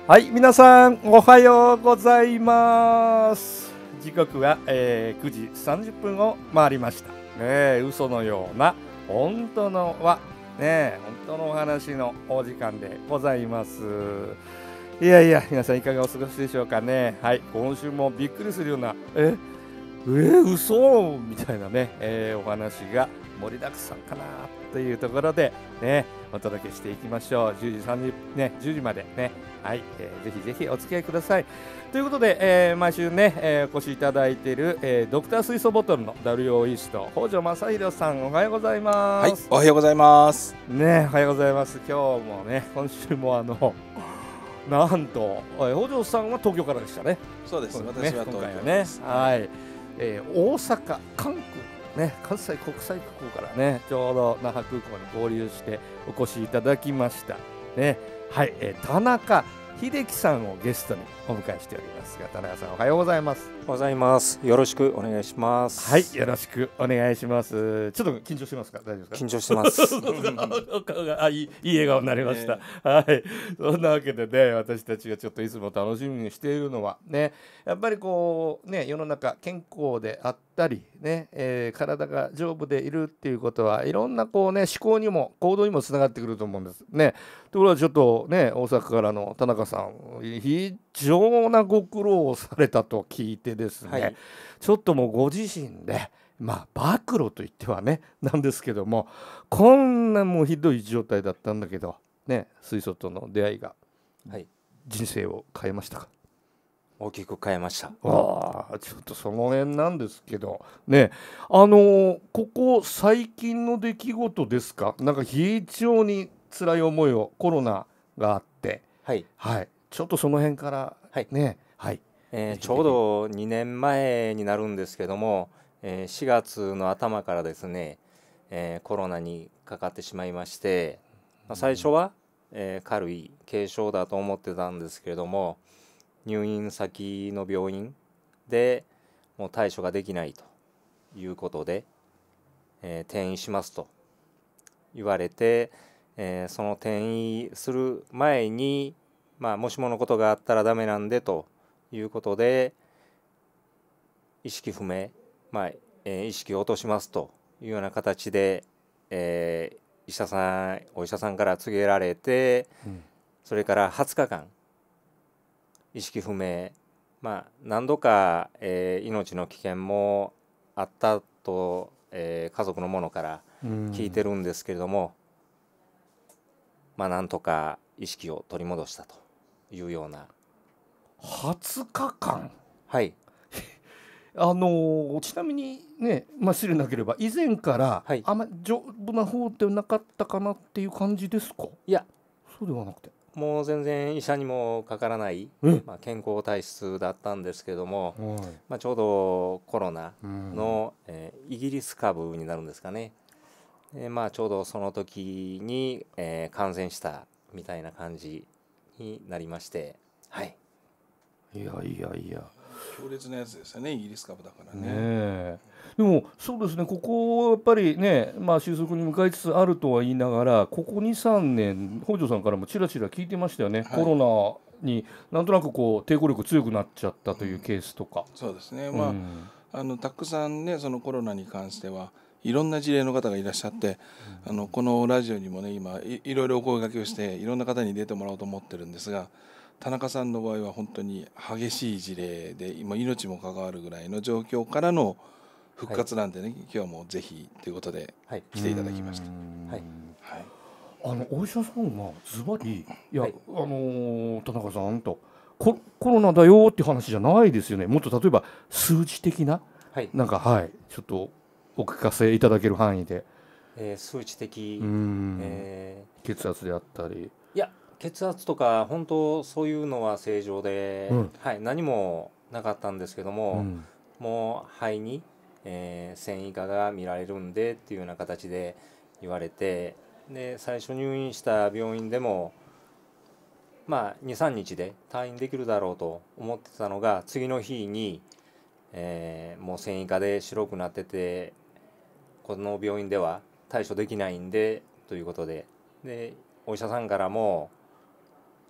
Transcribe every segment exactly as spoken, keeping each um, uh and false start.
はい、皆さんおはようございます。時刻は、えー、くじさんじゅっぷんを回りました。ねえ、嘘のような本当のはねえ、本当のお話のお時間でございます。いやいや、皆さんいかがお過ごしでしょうかね。はい、今週もびっくりするようなええー、嘘みたいなね、えー、お話が盛りだくさんかなというところでね、お届けしていきましょう。じゅうじさんじゅう、ね、じゅうじまでね、はい、えー、ぜひぜひお付き合いください。ということで、えー、毎週ね、えー、お越しいただいている、えー、ドクター水素ボトルの ダブリューオー イースト北条正弘さん、おはようございます。 はい、おはようございます。 ね、おはようございます。今日もね、今週もあのなんと、えー、北条さんは東京からでしたね。 そうです。 ね、 私は東京です。 です。 はい。えー、大阪関空ね、関西国際空港からね、ちょうど那覇空港に合流してお越しいただきましたね。はい、えー、田中秀樹さんをゲストにお迎えしておりますが、田中さんおはようございます。 おはようございます。よろしくお願いします。 はい、よろしくお願いします。ちょっと緊張してますか？大丈夫ですか？ 緊張してます。 お顔があいい、いい笑顔になりました。はい、そんなわけでね、私たちがちょっといつも楽しみにしているのはね、やっぱりこうね、世の中健康であったりね、えー、体が丈夫でいるっていうことはいろんなこうね、思考にも行動にもつながってくると思うんですね。ところがちょっとね、大阪からの田中さん、非常なご苦労をされたと聞いてですね、はい、ちょっともうご自身でまあ暴露と言ってはねなんですけども、こんなもうひどい状態だったんだけどね、水素との出会いが人生を変えましたか？ 大きく変えました。 ああ、ちょっとその辺なんですけどね、あのー、ここ最近の出来事ですか？なんか非常に辛い思いをコロナがあって、 はい、 はい、ちょっとその辺からね、はい、 えー、ちょうどにねんまえになるんですけども、えー、しがつの頭からですね、えー、コロナにかかってしまいまして、まあ、最初は、えー、軽い軽症だと思ってたんですけれども、入院先の病院でもう対処ができないということで、えー、転院しますと言われて、えー、その転院する前に、まあ、もしものことがあったらダメなんでということで意識不明、まあえー、意識を落としますというような形で、えー、医者さんお医者さんから告げられて、うん、それからはつかかん意識不明、まあ、何度か、えー、命の危険もあったと、えー、家族の者から聞いてるんですけれども、まあ、なんとか意識を取り戻したというような。 はつかかん、 はいあのー、ちなみにね、まあ、失礼なければ以前から、はい、あんまり丈夫な方ではなかったかなっていう感じですか？ いや、 そうではなくてもう全然医者にもかからない、まあ、健康体質だったんですけども、まあ、ちょうどコロナの、えー、イギリス株になるんですかね、えーまあ、ちょうどその時に、えー、感染したみたいな感じになりまして、はい、 いやいやいや強烈なやつですよね、イギリス株だからね。 ねでもそうですね、ここやっぱりね、まあ、収束に向かいつつあるとは言いながら、ここにさんねん北条さんからもちらちら聞いてましたよね、はい、コロナになんとなくこう抵抗力強くなっちゃったというケースとか、うん、 そうですね、まあ、うん、あのたくさんね、そのコロナに関してはいろんな事例の方がいらっしゃって、うん、あのこのラジオにもね今 い, いろいろお声掛けをしていろんな方に出てもらおうと思ってるんですが、田中さんの場合は本当に激しい事例で今命も関わるぐらいの状況からの復活なんでね、はい、今日もぜひということで来ていただきました。はい、 はい、あのお医者さんがズバリいや、はい、あのー、田中さんと コ, コロナだよっていう話じゃないですよね。もっと例えば数値的な、はい、なんかはいちょっとお聞かせいただける範囲で、 えー、数値的、 えー、血圧であったり、 いや血圧とか本当そういうのは正常で、うん、はい、何もなかったんですけども、うん、もう肺に、えー、線維化が見られるんでっていうような形で言われて、で最初入院した病院でもまあにさんにちで退院できるだろうと思ってたのが、次の日に、えー、もう線維化で白くなってて、この病院では対処できないんでということで、でお医者さんからも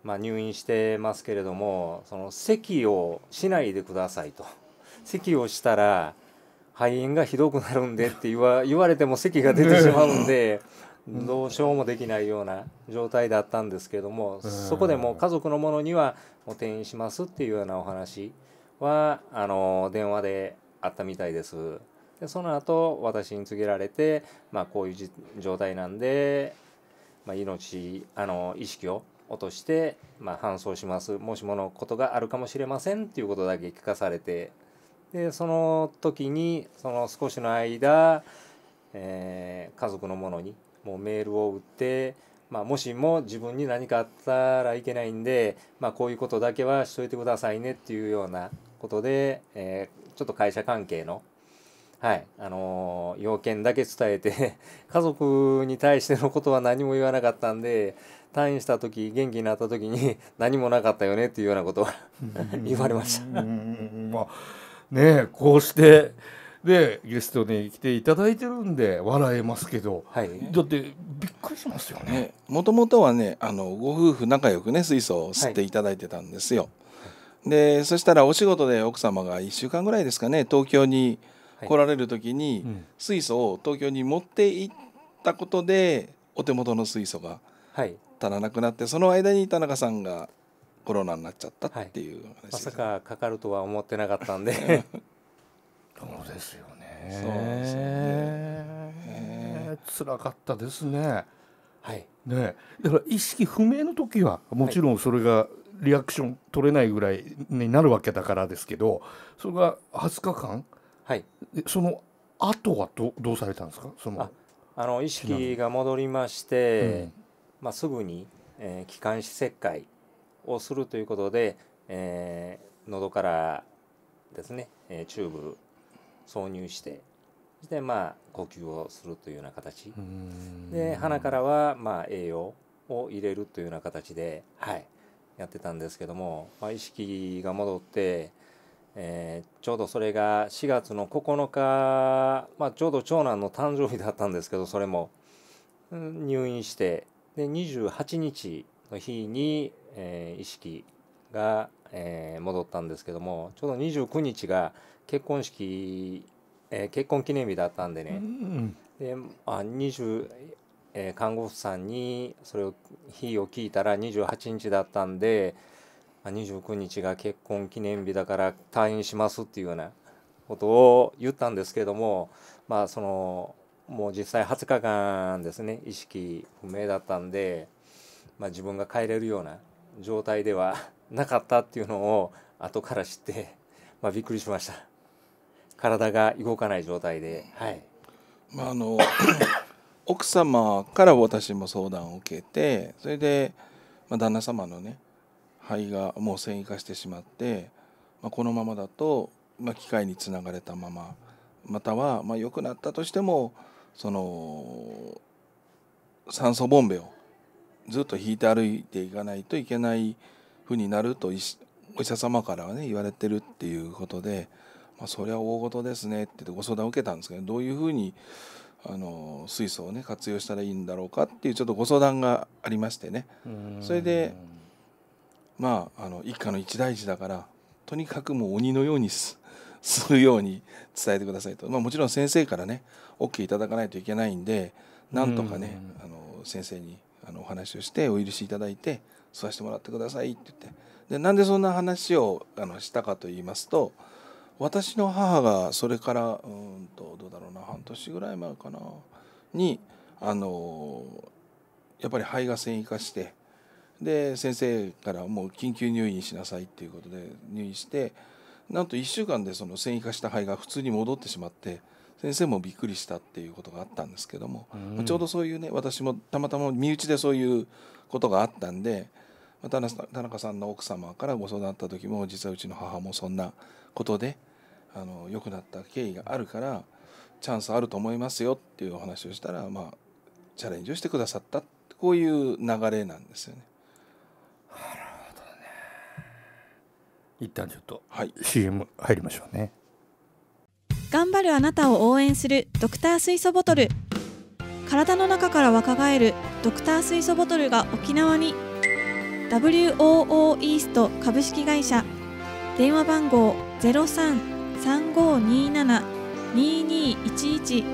まあ、入院してますけれども、その咳をしないでくださいと、咳をしたら肺炎がひどくなるんでって言わ、言われても咳が出てしまうんでどうしようもできないような状態だったんですけども、そこでもう家族の者にはもう転院しますっていうようなお話はあの電話であったみたいです。でその後私に告げられて、まあ、こういうじ状態なんで、まあ、命あの意識を落として、まあ、搬送します、もしものことがあるかもしれませんっていうことだけ聞かされて、でその時にその少しの間、えー家族の者にもうメールを打って、まあ、もしも自分に何かあったらいけないんで、まあ、こういうことだけはしといてくださいねっていうようなことで、えーちょっと会社関係の、はいあのー要件だけ伝えて家族に対してのことは何も言わなかったんで、退院した時元気になった時に何もなかったよねっていうようなことは言われました。 うんまあねえこうしてでゲストに来ていただいてるんで笑えますけど、 はい、 だってびっくりしますよね。 ね、もともとはねあのご夫婦仲良くね水素を吸っていただいてたんですよ。はい、でそしたらお仕事で奥様がいっしゅうかんぐらいですかね東京に来られる時に、はいうん、水素を東京に持って行ったことでお手元の水素が足らなくなって、はい、その間に田中さんがコロナになっちゃったっていう話です、 はい、まさかかかるとは思ってなかったんでそうですよね。 そうですよね。辛かったですね。 はい。 ね、だから意識不明の時はもちろんそれがリアクション取れないぐらいになるわけだからですけど、それがはつかかん、はい、その後は ど, どうされたんですか？そのああの意識が戻りまして、うんまあ、すぐに、えー、気管支切開をするということで、えー、喉からですね、えー、チューブ挿入してで、まあ、呼吸をするというような形で、鼻からは、まあ、栄養を入れるというような形で、はい、やってたんですけども、まあ、意識が戻って、えー、ちょうどそれがしがつのここのか、まあ、ちょうど長男の誕生日だったんですけど、それも入院してでにじゅうはちにちの日に、えー、意識が、えー、戻ったんですけども、ちょうどにじゅうくにちが結婚式、えー、結婚記念日だったんでね、うん、であにじゅう、えー、看護婦さんにそれを日を聞いたらにじゅうはちにちだったんで、にじゅうくにちが結婚記念日だから退院しますっていうようなことを言ったんですけども、まあそのもう実際はつかかんですね意識不明だったんで、まあ、自分が帰れるような状態ではなかったっていうのを後から知って、まあ、びっくりしました。体が動かない状態で、はいまあ、あの奥様から私も相談を受けて、それで、まあ、旦那様のね肺がもう線維化してしまって、まあ、このままだと、まあ、機械につながれたまま、またはまあ良くなったとしてもその酸素ボンベをずっと引いて歩いていかないといけないふうになるとお医者様からはね言われてるっていうことで、まあ、それは大事ですねって言ってご相談を受けたんですけど、どういうふうにあの水素をね活用したらいいんだろうかっていうちょっとご相談がありましてね、それでまああの一家の一大事だからとにかくもう鬼のようにすするように伝えてくださいと、まあ、もちろん先生からね OK いただかないといけないんで、なんとかねあの先生にあのお話をしてお許しいただいて吸わせてもらってくださいって言って、でなんでそんな話をあのしたかと言いますと、私の母がそれからうんとどうだろうな半年ぐらい前かなにあのやっぱり肺が線維化して、で先生からもう緊急入院しなさいっていうことで入院して、なんといっしゅうかんでその線維化した肺が普通に戻ってしまって、先生もびっくりしたっていうことがあったんですけども、うん、ちょうどそういうね私もたまたま身内でそういうことがあったんで、田中さんの奥様からご相談あった時も実はうちの母もそんなことであの良くなった経緯があるからチャンスあると思いますよっていうお話をしたら、まあチャレンジをしてくださった、こういう流れなんですよね。 なるほどね。一旦ちょっとはい、 シーエム 入りましょうね。 頑張るあなたを応援するドクター水素ボトル。体の中から若返るドクター水素ボトルが沖縄に。 ダブリューオーオー イースト株式会社、電話番号 ゼロさん さんごになな ににいちいち。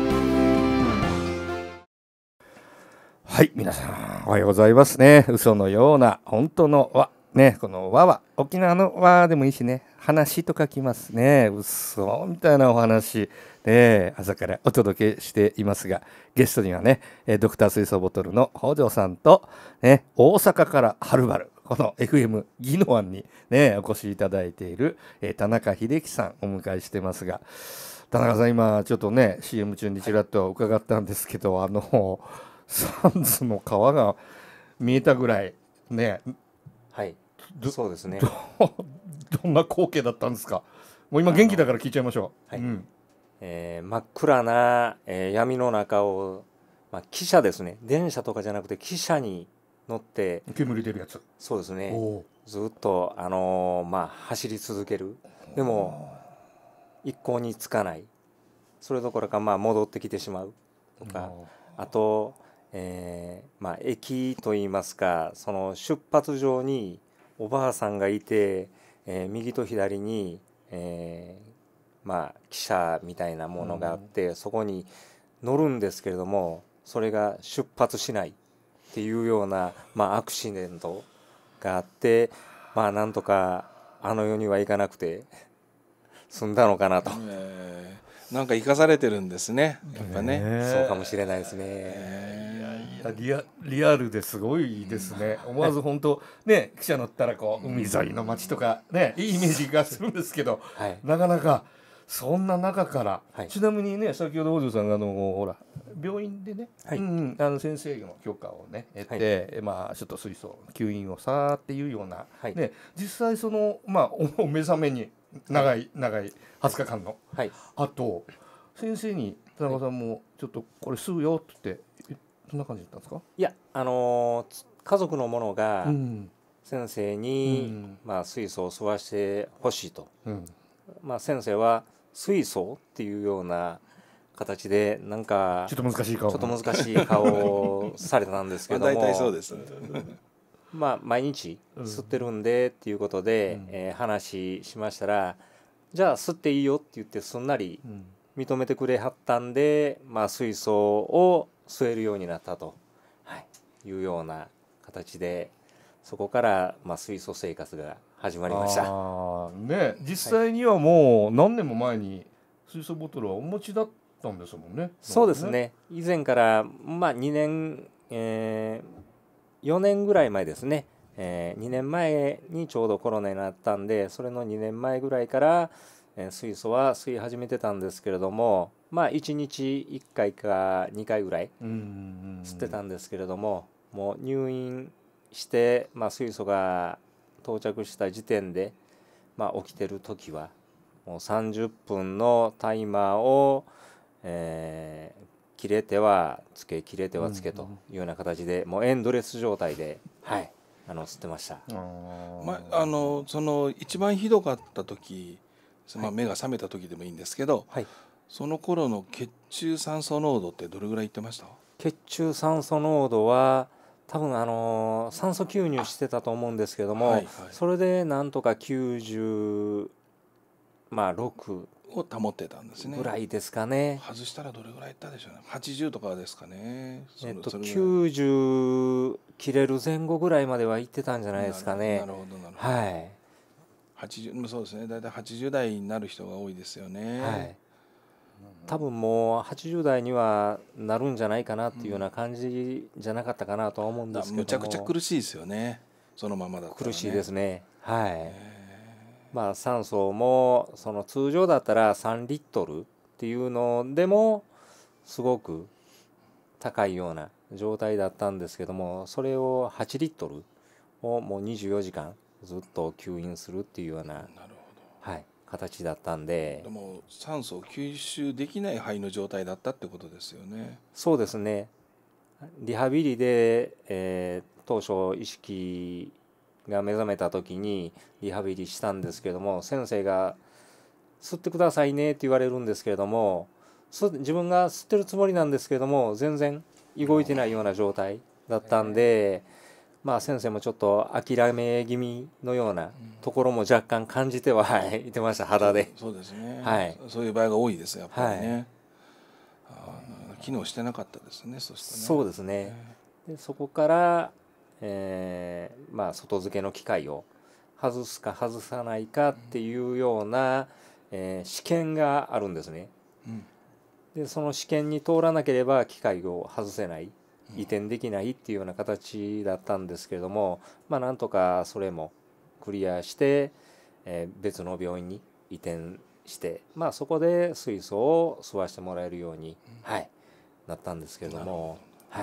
はい、皆さんおはようございますね。嘘のような本当の和ね、この和は沖縄の和でもいいしね、話と書きますね。嘘みたいなお話で朝からお届けしていますが、ゲストにはね、ドクター水素ボトルの北条さんと、ね、大阪からはるばるこの エフエム 宜野湾にねお越しいただいている田中秀樹さんお迎えしてますが、田中さん今ちょっとね シーエム 中にちらっと伺ったんですけど、はい、あのサンズの川が見えたぐらいね。 はい、そうですね。 ど, どんな光景だったんですか。もう今元気だから聞いちゃいましょう。はい、うん、 えー、真っ暗な、えー、闇の中を、まあ、汽車ですね。電車とかじゃなくて汽車に乗って煙出るやつ。 そうですね。ずっと、あのーまあ、走り続ける。でも一向につかない。それどころか、まあ、戻ってきてしまうとか、あとえーまあ、駅といいますか、その出発場におばあさんがいて、えー、右と左に、えーまあ、汽車みたいなものがあって、うん、そこに乗るんですけれども、それが出発しないっていうような、まあ、アクシデントがあって、まあ、なんとかあの世には行かなくて済んだのかなと。 えーなんか生かされてるんですね、やっぱね。 そうかもしれないですね。 えー、いやいやリ ア, リアルですごいですね。思わず本当ね、汽車乗ったらこう海沿いの街とかね、いいイメージがするんですけど、はい、なかなかそんな中から、はい、ちなみにね、先ほど北条さんがあのほら病院でね、はい、うん、あの先生の許可をね得て、はい、まあちょっと水素吸引をさーっていうような、はい、ね、実際そのまあお目覚めに長い長いはつかかんの、はい、あと先生に田中さんもちょっとこれ吸うよって言ってそんな感じだったんですか。 いや、あのー、家族の者が先生に、うん、まあ、水素を吸わしてほしいと、うん、まあ、先生は水素っていうような形でなんかちょっと難しい顔ちょっと難しい顔をされたんですけども、 大体そうですまあ、毎日吸ってるんでっていうことで、うん、えー、話しましたら、じゃあ吸っていいよって言ってすんなり認めてくれはったんで、まあ、水素を吸えるようになったと、はい、いうような形で、そこから、まあ、水素生活が始まりました。 あ、ね、実際にはもう何年も前に水素ボトルはお持ちだったんですもんね。 そうですね。以前から、まあ、にねん、えーよねんぐらい前ですね、えー、にねんまえにちょうどコロナになったんで、それのにねんまえぐらいから、えー、水素は吸い始めてたんですけれども、まあいちにちいっかいかにかいぐらい吸ってたんですけれども、もう入院して、まあ、水素が到着した時点で、まあ、起きてる時はもうさんじゅっぷんのタイマーを、えー切れてはつけ切れてはつけというような形で、もうエンドレス状態で、はい、あの吸ってました。 まあのその一番ひどかった時、まあ、目が覚めた時でもいいんですけど、はい、その頃の血中酸素濃度ってどれぐらいいってました？ 血中酸素濃度は多分あの酸素吸入してたと思うんですけども、はいはい、それでなんとかきゅうじゅう、まあろくを保ってたんですね。 ぐらいですかね。 外したらどれぐらいいったでしょうね。はちじゅうとかですかね。 えっときゅうじゅう切れる前後ぐらいまではいってたんじゃないですかね。 なるほどなるほど。はい。はちじゅう、そうですね。だいたいはちじゅう代になる人が多いですよね。はい。 多分もうはちじゅう代にはなるんじゃないかなっていうような感じじゃなかったかなとは思うんですけども。 むちゃくちゃ苦しいですよね。そのままだったらね。 苦しいですね。はい。まあ、酸素もその通常だったらさんリットルっていうのでもすごく高いような状態だったんですけども、それをはちリットルをもうにじゅうよじかんずっと吸引するっていうような、なるほど、はい、形だったんで、 でも酸素を吸収できない肺の状態だったってことですよね。 そうですね。リハビリで、えー、当初意識が目覚めた時にリハビリしたんですけども、先生が吸ってくださいねって言われるんですけれども、自分が吸ってるつもりなんですけれども全然動いてないような状態だったんで、 まあ、先生もちょっと諦め気味のようなところも若干感じては、はい、いてました、肌で。 そうですね、 はい、 そういう場合が多いですやっぱりね、 はい、 あ機能してなかったですね、そしてね。 そうですね、でそこから、えーまあ、外付けの機械を外すか外さないかっていうような、えー試験があるんですね。 うん、 でその試験に通らなければ機械を外せない、移転できないっていうような形だったんですけれども、まあ、なんとかそれもクリアして、えー別の病院に移転して、まあ、そこで水素を吸わせてもらえるように、はい、なったんですけれども、はい、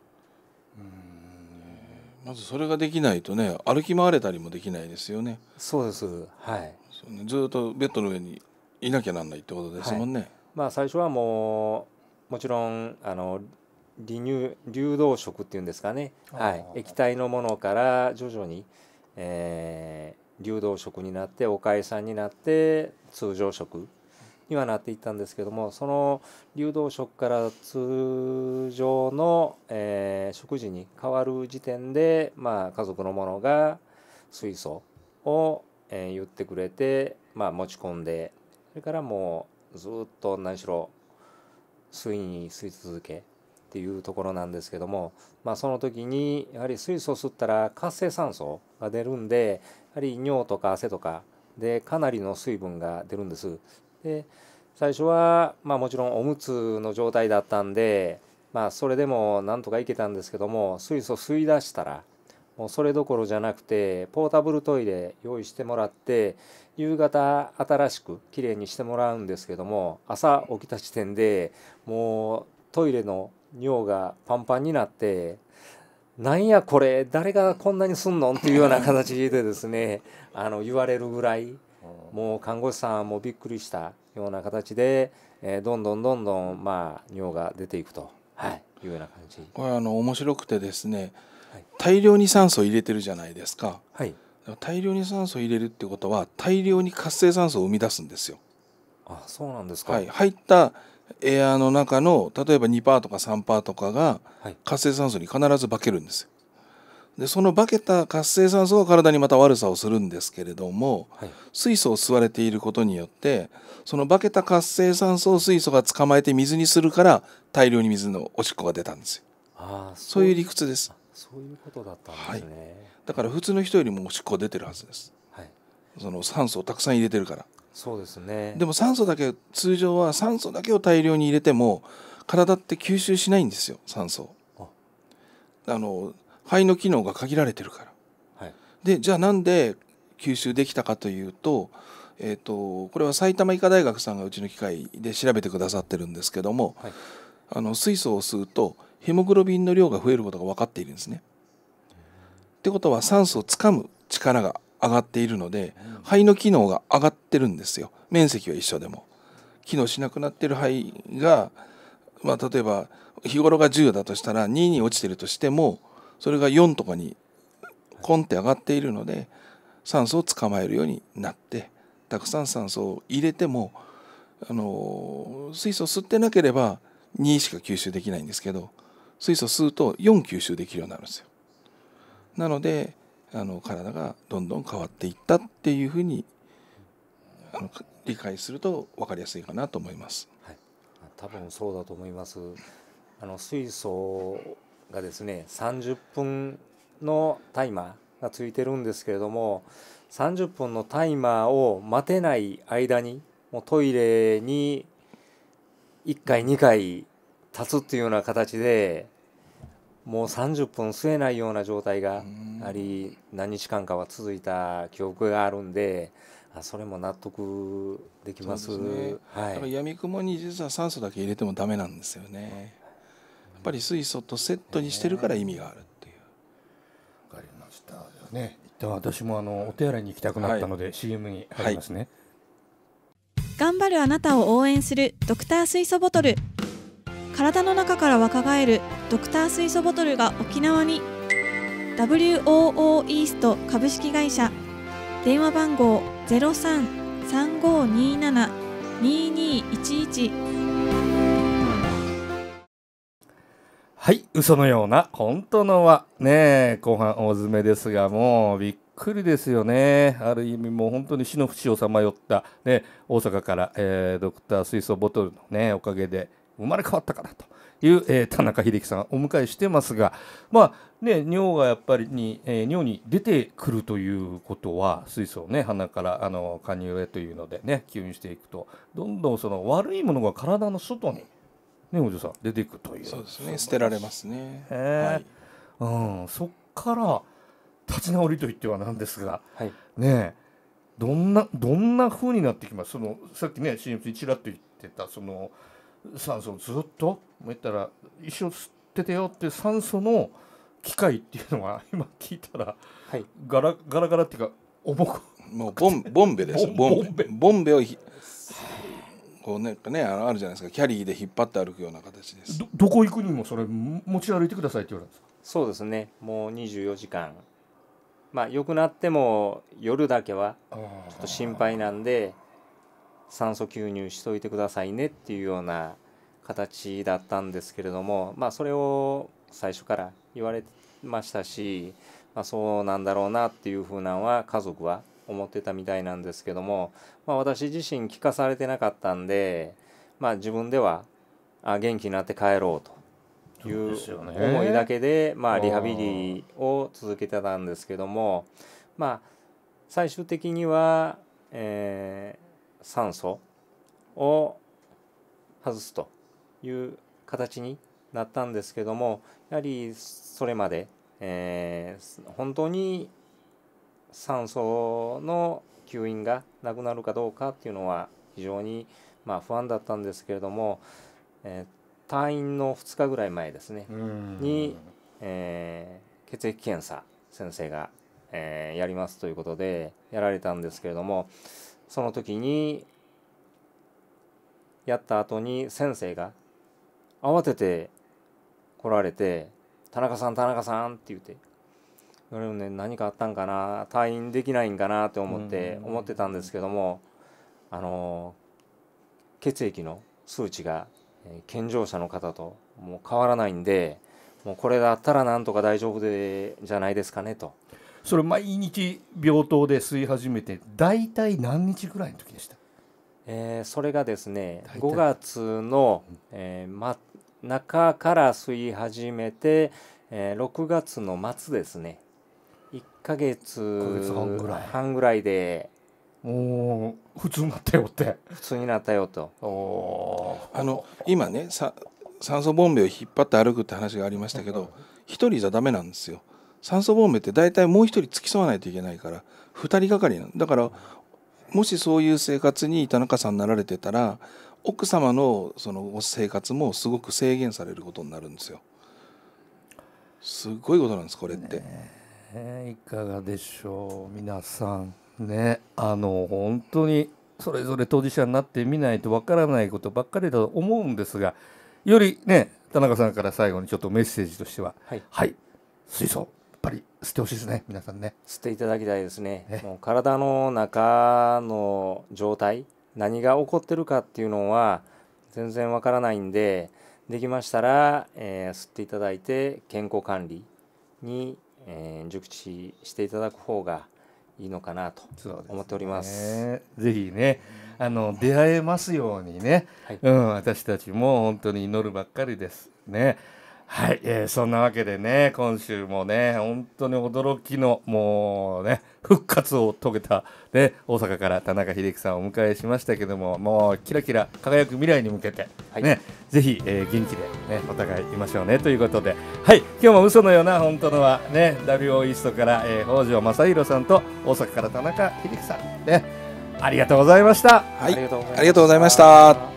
まずそれができないとね、歩き回れたりもできないですよね。 そうです、はい、 そうね、ずっとベッドの上にいなきゃなんないってことですもんね。 まあ、最初はもうもちろんあの離乳流動食っていうんですかね、はい、液体のものから徐々に、えー流動食になっておかえさんになって通常食にはなっていったんですけども、その流動食から通常の、えー食事に変わる時点で、まあ、家族の者が水素を、えー言ってくれて、まあ、持ち込んで、それからもうずっと何しろ吸いに吸い続けっていうところなんですけども、まあ、その時にやはり水素を吸ったら活性酸素が出るんで、やはり尿とか汗とかでかなりの水分が出るんです。で最初は、まあ、もちろんおむつの状態だったんで、まあ、それでもなんとかいけたんですけども、水素吸い出したらもうそれどころじゃなくてポータブルトイレ用意してもらって、夕方新しくきれいにしてもらうんですけども、朝起きた時点でもうトイレの尿がパンパンになって、なんやこれ誰がこんなにすんのっていうような形でですねあの言われるぐらい、もう看護師さんもびっくりしたような形で、えー、どんどんどんどん、まあ、尿が出ていくと、はい、いうような感じ。 これあの面白くてですね、 はい、 大量に酸素を入れてるじゃないですか。 はい、 大量に酸素を入れるってことは大量に活性酸素を生み出すんですよ。 あ、そうなんですか。 はい、入ったエアの中の例えば にパーセント とか さんパーセント とかが活性酸素に必ず化けるんですよ。でその化けた活性酸素が体にまた悪さをするんですけれども、 はい、 水素を吸われていることによってその化けた活性酸素を水素が捕まえて水にするから大量に水のおしっこが出たんですよ。 あ、 そういう理屈です。 そういうことだったんですね。はい、 だから普通の人よりもおしっこ出てるはずです。はい、その酸素をたくさん入れてるから。 そうですね。 でも酸素だけ、通常は酸素だけを大量に入れても体って吸収しないんですよ、酸素。ああの肺の機能が限られてるから。はい、でじゃあなんで吸収できたかというと、えーと、これは埼玉医科大学さんがうちの機械で調べてくださってるんですけども、はい、あの水素を吸うとヘモグロビンの量が増えることが分かっているんですね。ってことは酸素をつかむ力が上がっているので、肺の機能が上がってるんですよ。面積は一緒でも機能しなくなっている肺が、まあ、例えば日頃がじゅうだとしたらにに落ちてるとしても、それがよんとかにコンって上がっているので酸素を捕まえるようになって、たくさん酸素を入れてもあの水素を吸ってなければにしか吸収できないんですけど、水素を吸うとよん吸収できるようになるんですよ。なのであの体がどんどん変わっていったっていうふうにあの理解すると分かりやすいかなと思います。 はい、多分そうだと思います。あの水素がですねさんじゅっぷんのタイマーがついてるんですけれども、さんじゅっぷんのタイマーを待てない間にもうトイレにいっかいにかい立つっていうような形で、もうさんじゅっぷん吸えないような状態があり、何日間かは続いた記憶があるんで、それも納得できます。 そうですね。はい、だから闇雲に実は酸素だけ入れてもダメなんですよね。やっぱり水素とセットにしてるから意味があるっていう。 わかりましたね。一旦私もあのお手洗いに行きたくなったので、はい、シーエム に入りますね。 はい、頑張るあなたを応援するドクター水素ボトル。体の中から若返るドクター水素ボトルが沖縄に。 ダブリューオーオー イースト株式会社、電話番号 ゼロさん さんごにーなな にーにーいちいち。 はい、嘘のような本当のはね、後半大詰めですが、もうびっくりですよね。ある意味もう本当に死の淵をさまよった、ね、大阪から、えー、ドクター水素ボトルの、ね、おかげで生まれ変わったかなという、えー、田中秀樹さんをお迎えしてますが、まあね、尿がやっぱりに、えー、尿に出てくるということは水素をね鼻からあの加入へというのでね吸引していくと、どんどんその悪いものが体の外にね、お嬢さん出ていくという。 そうですね、捨てられますね。 はい、うん、そっから立ち直りといってはなんですが、 はい、 ねどんなどんな風になってきます。そのさっきね シーエム にちらっと言ってたその酸素をずっともう言ったら一生吸っててよって酸素の機械っていうのは今聞いたら、はい、ガラガラガラっていうか重くもうボンボンベです。ボンベボンベをひこうね、ね、あるじゃないですか、キャリーで引っ張って歩くような形です。 ど, どこ行くにもそれ持ち歩いてくださいって言われるんですか。 そうですね、もうにじゅうよじかん、まあ良くなっても夜だけはちょっと心配なんで酸素吸入しといてくださいねっていうような形だったんですけれども、まあそれを最初から言われましたし、まあ、そうなんだろうなっていうふうなのは家族は思ってたみたいなんですけども、まあ、私自身聞かされてなかったんで、まあ、自分ではあ元気になって帰ろうという思いだけで、まあ、リハビリを続けてたんですけども、まあ、最終的には、えー、酸素を外すという形になったんですけども、やはりそれまで、えー、本当に酸素の吸引がなくなるかどうかっていうのは非常にまあ不安だったんですけれども、えー、退院のふつかぐらい前ですねに、えー、血液検査先生が、えー、やりますということでやられたんですけれども、その時にやった後に先生が慌てて来られて「田中さん田中さん」って言って言われるね、何かあったんかな、退院できないんかなと思って思ってたんですけども、あの血液の数値が健常者の方ともう変わらないんで、もうこれだったらなんとか大丈夫でじゃないですかねと。 それ毎日病棟で吸い始めて大体何日ぐらいの時でした。 えー、それがですねごがつの、えーま、中から吸い始めて、えー、ろくがつの末ですね、いっかげつはんぐらいでお普通になったよって普通になったよと。 おあの今ねさ酸素ボンベを引っ張って歩くって話がありましたけど、一人じゃダメなんですよ。酸素ボンベって大体もう一人付き添わないといけないからふたりがかりなんだから、もしそういう生活に田中さんなられてたら奥様のその生活もすごく制限されることになるんですよ。すごいことなんですこれって、 ね、いかがでしょう皆さんね。あの本当にそれぞれ当事者になってみないとわからないことばっかりだと思うんですが、よりね田中さんから最後にちょっとメッセージとしては、はい、はい、水素やっぱり吸ってほしいですね。皆さんね吸っていただきたいですね。もう体の中の状態何が起こってるかっていうのは全然わからないんで、できましたら、えー、吸っていただいて健康管理に、えー、熟知していただく方がいいのかなと思っております。 ね、ぜひねあの出会えますようにね、はい、うん、私たちも本当に祈るばっかりですね。はい、えー、そんなわけでね今週もね本当に驚きのもうね復活を遂げた、ね、大阪から田中秀樹さんをお迎えしましたけども、もうキラキラ輝く未来に向けて、はい、ね、ぜひ、えー、元気で、ね、お互いいましょうねということで、はい、今日も嘘のような本当のはね ダブリューオー イーストから、えー、北条正弘さんと大阪から田中秀樹さん、ね、ありがとうございました。 はい、ありがとうございました。